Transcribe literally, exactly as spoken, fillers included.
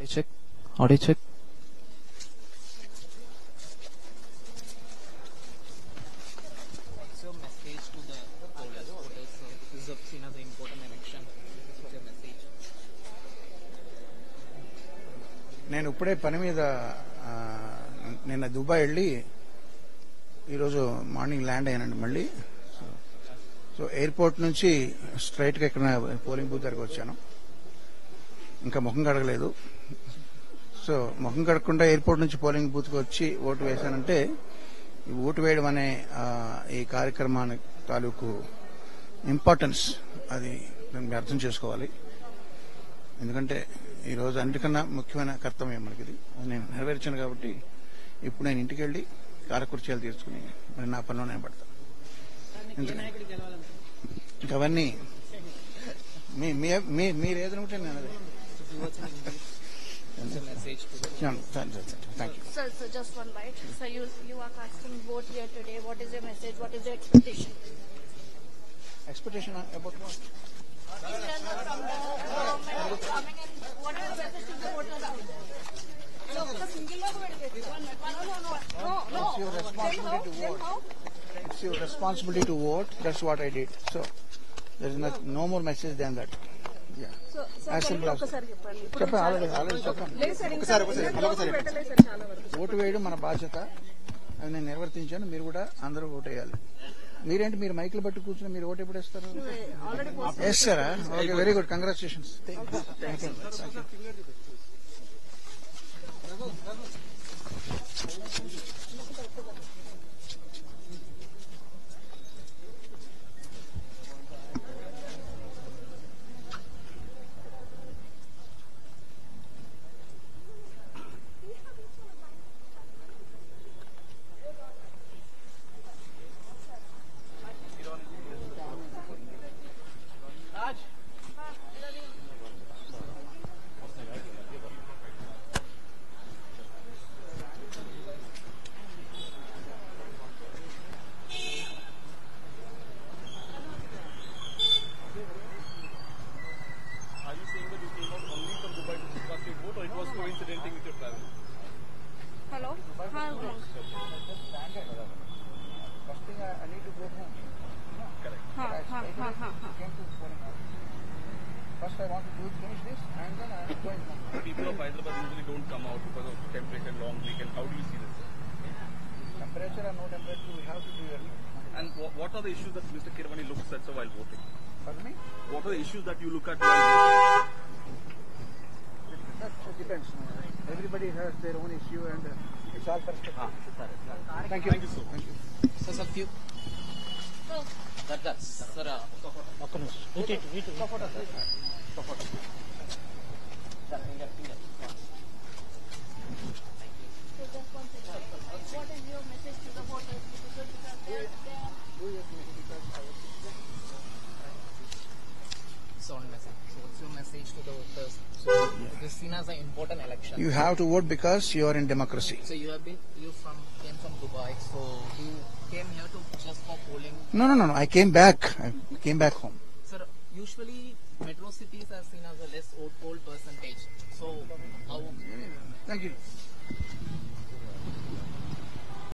Audio check. Audio check. What's your message to the voters? Voters, so this is seen as an important election. What's your message? నేను ఇప్పుడే పని మీద ఆ, నిన్న Dubai వెళ్ళి ఈరోజు మార్నింగ్ ల్యాండ్ అయ్యానండి మళ్ళీ. సో సో ఎయిర్పోర్ట్ నుంచి స్ట్రైట్గా ఇక్కడ పోలింగ్ బూత్ దగ్గరకు వచ్చాను. ఇంకా ముఖం కడగలేదు. సో ముఖం కడగకుండా ఎయిర్పోర్ట్ నుంచి పోలింగ్ బూత్కి వచ్చి ఓటు వేశానంటే ఈ ఓటు వేయడం అనే ఆ, ఈ కార్యక్రమానికి తాలూకు ఇంపార్టెన్స్ అది మీరు అర్థం చేసుకోవాలి. ఎందుకంటే ఈరోజు అన్నిటికన్నా ముఖ్యమైన కర్తవ్యం మనకిది. అది నేను నెరవేర్చాను కాబట్టి ఇప్పుడు నేను ఇంటికి వెళ్ళి కాలకృత్యాలు తీర్చుకుని మరి నా పనిలో నేను పడతాను. ఇంకా అవన్నీ మీ మీ- మీ- మీరు ఏదనుకుంటే నేను అదే. What's your message to the thank you. Sir, so just one bite. So you you are casting vote here today. What is your message? What is your expectation? Expectation about what? From the government coming in, what is your message to the voters? No, the single law will get it. No, no, no, no, no. It's your responsibility to Then vote. how? It's your responsibility to vote. That's what I did. So there is no, no more message than that. Yeah. So, sir, As simple as ఒకసారి చెప్పండి. చెప్పండి already already చెప్పండి. లేదు sir, ఇంకా ఒకసారి ఒకసారి ఇంకా ఒకసారి పెట్టలేదు సార్ చాలా వరకు. ఓటు వేయడం మన బాధ్యత. అది నేను నిర్వర్తించాను. మీరు కూడా అందరూ ఓటు వేయాలి. మీరేంటి మీరు మైకులు బట్టి కూర్చుని మీరు ఓటు ఎప్పుడు వేస్తారు? ఆల్రెడీ వేస్తారా? Okay, very good, congratulations. Thank you. Are you saying that you came out only from Dubai to cast your vote, or it was coincidenting with your travel? Hello First thing I need to go home. Correct. First I want to do finish this and then I am going home. People of Hyderabad usually don't come out because of temperature, long weekend. How do you see this? Temperature or no temperature, we have to do it. And wha- what are the issues that Mister Kirwani looks at while voting? Pardon me? What are the issues that you look at while voting? That depends. Everybody has their own issue and uh, it's all perspective. Thank you. Thank you so much. Thank you. So, sir, few. That, that's, sir, uh, ఒక్క నిమిషం. sir, finger, finger. So just one second. What is your message to the voters? Because they are there. So, one message. So, what's your message to the voters? So, this is seen as an important election. You have to vote because you are in democracy. So, you have been, you from, came from Dubai, so you came here to just for polling. No, no, no, no. I came back. I came back home. Sir, usually metro cities are seen as a less old, old percentage. So, how Thank you.